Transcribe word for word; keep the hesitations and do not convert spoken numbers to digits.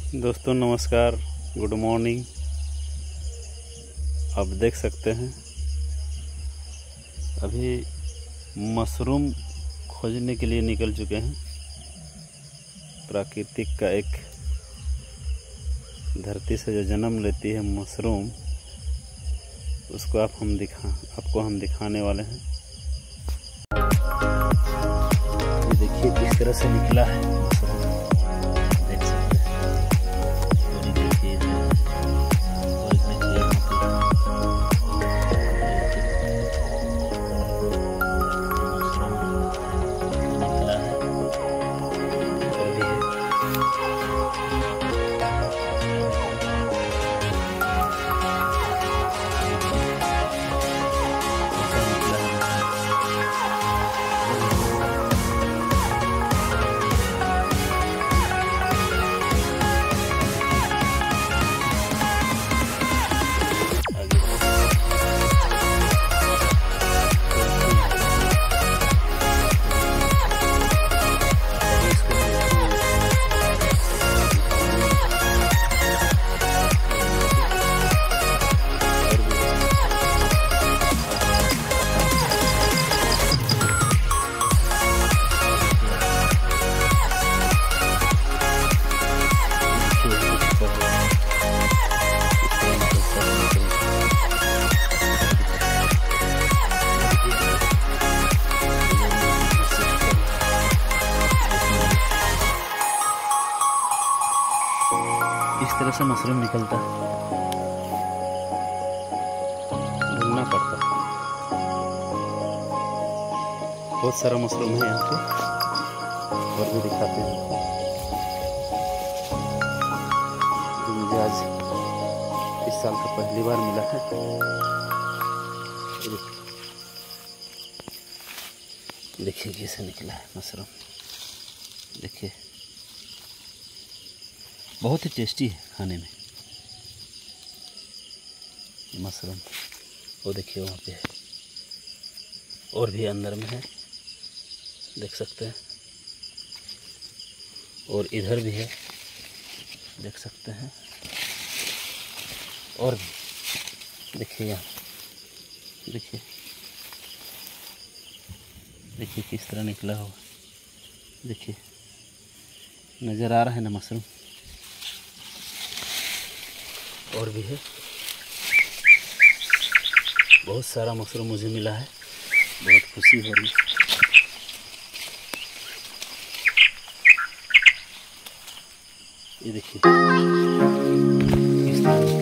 दोस्तों नमस्कार, good morning. आप देख सकते हैं अभी मशरूम खोजने के लिए निकल चुके हैं। प्राकृतिक का एक धरती से जो जन्म लेती है मशरूम, उसको आप हम दिखा आपको हम दिखाने वाले हैं। ये देखिए किस तरह से निकला है मशरूम, देख सकते हैं। और देखिए और इसमें क्लियर मशरूम निकला है और भी है। इस तरह से मशरूम निकलता है, ढूंढना पड़ता है। बहुत सारा मशरूम है यहाँ पे, और भी दिखाते हैं। मुझे आज इस साल का पहली बार मिला है। देखिए कैसे निकला है मशरूम, देखिए बहुत ही टेस्टी है खाने में मशरूम। वो देखिए वहाँ पे है, और भी अंदर में है, देख सकते हैं। और इधर भी है, देख सकते हैं। और भी देखिए यहाँ, देखिए देखिए किस तरह निकला हुआ, देखिए नज़र आ रहा है ना मशरूम। और भी है, बहुत सारा मशरूम मुझे मिला है, बहुत खुशी हो रही है। ये देखिए किस तरह